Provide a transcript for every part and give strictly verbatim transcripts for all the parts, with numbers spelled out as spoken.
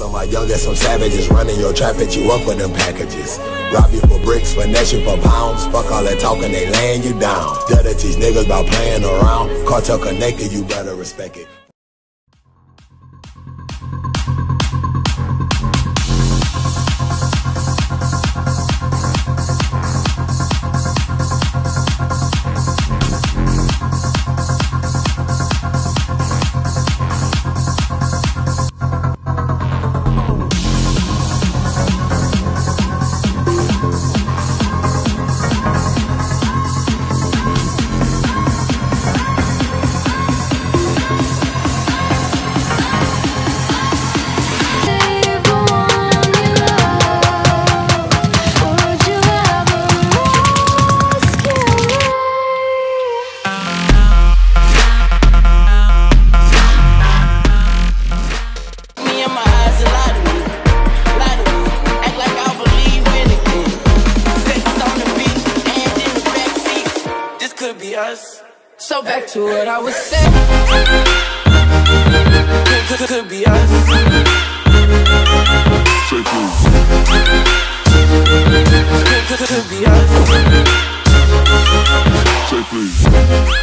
of my youngest, some savages running your trap, at you up with them packages. Rob you for bricks, finesse you for pounds. Fuck all that talking, they laying you down. Gotta teach niggas about playing around. Cartel connected, you better respect it. So back to what I was saying. Could, could, could be us. Say please. Could, could, could be us. Say please.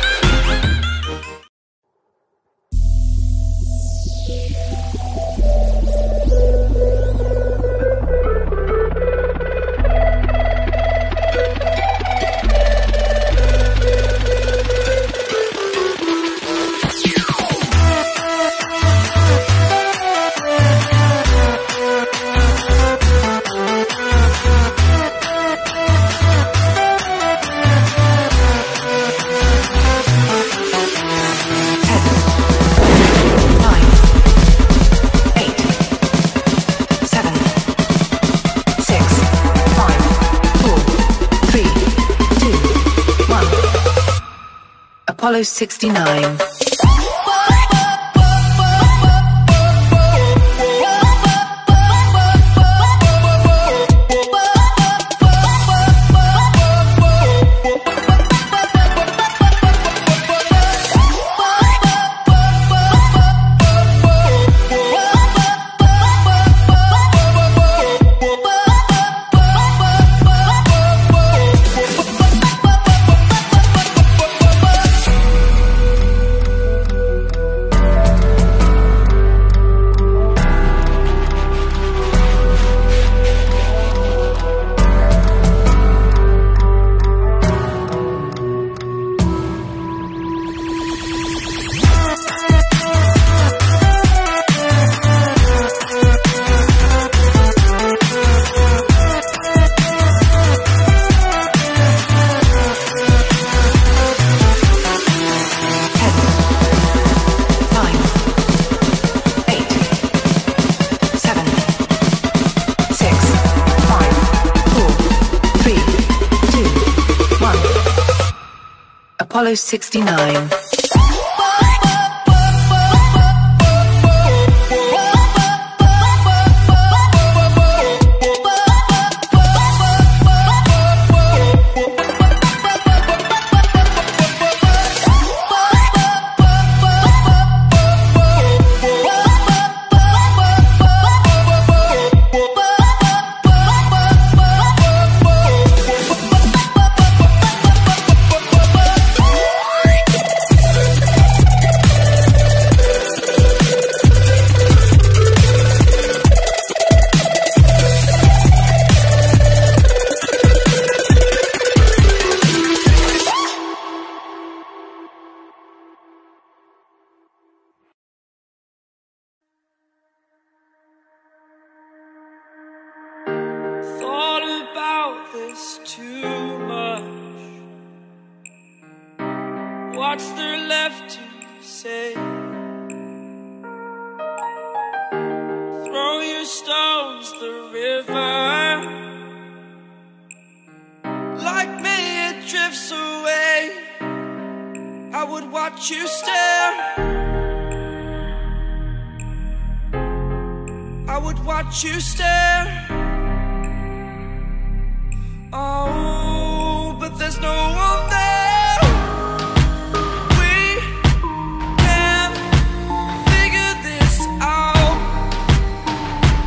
Apollo sixty-nine. Apollo sixty-nine. Too much. What's there left to say? Throw your stones the river. Like me it drifts away. I would watch you stare. I would watch you stare. Oh, but there's no one there. We can figure this out.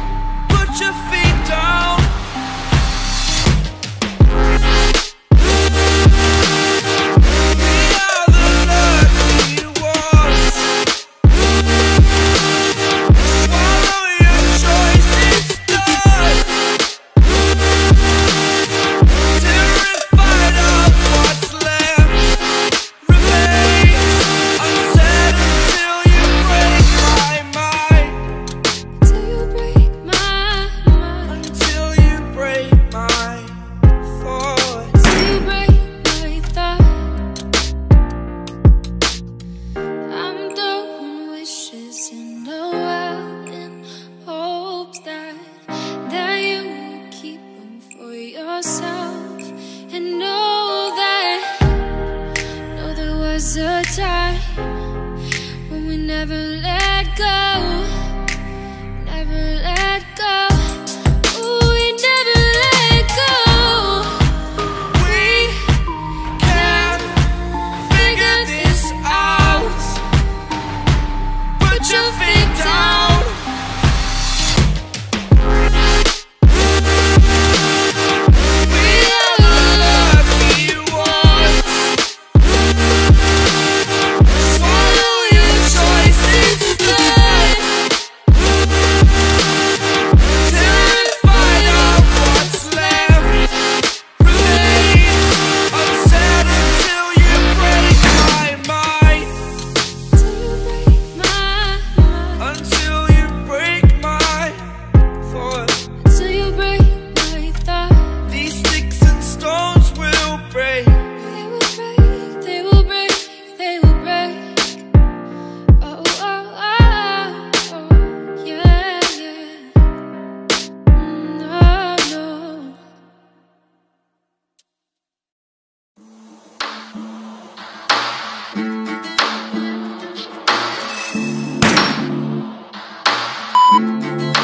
Thank you.